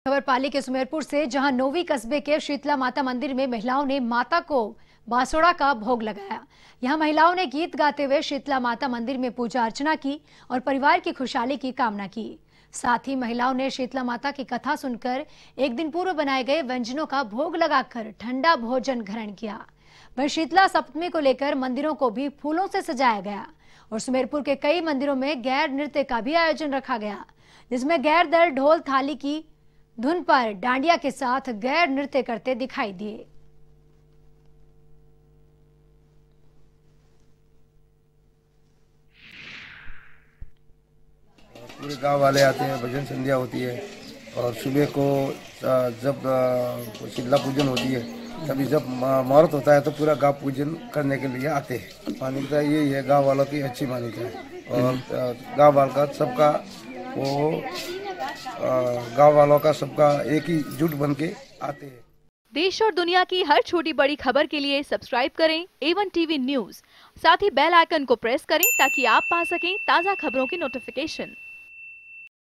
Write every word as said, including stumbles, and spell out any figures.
खबर पाली के सुमेरपुर से, जहां नोवी कस्बे के शीतला माता मंदिर में महिलाओं ने माता को बांसुड़ा का भोग लगाया। यहां महिलाओं ने गीत गाते हुए शीतला माता मंदिर में पूजा अर्चना की और परिवार की खुशहाली की कामना की। साथ ही महिलाओं ने शीतला माता की कथा सुनकर एक दिन पूर्व बनाए गए व्यंजनों का भोग लगाकर ठंडा भोजन ग्रहण किया। वहीं शीतला सप्तमी को लेकर मंदिरों को भी फूलों से सजाया गया और सुमेरपुर के कई मंदिरों में गैर नृत्य का भी आयोजन रखा गया, जिसमें गैर दल ढोल थाली की धुन पर डांडिया के साथ गैर नृत्य करते दिखाई दिए। पूरे गांव वाले आते हैं, भजन संध्या होती है और सुबह को जब शीतला पूजन होती है, तभी जब मुहूर्त होता है तो पूरा गांव पूजन करने के लिए आते हैं। मान्यता यही है, गांव वालों की अच्छी मान्यता है और गांव वालों का सबका वो गांव वालों का सबका एक ही जुट बन के आते हैं। देश और दुनिया की हर छोटी बड़ी खबर के लिए सब्सक्राइब करें ए वन टीवी न्यूज़। साथ ही बेल आइकन को प्रेस करें ताकि आप पा सकें ताज़ा खबरों की नोटिफिकेशन।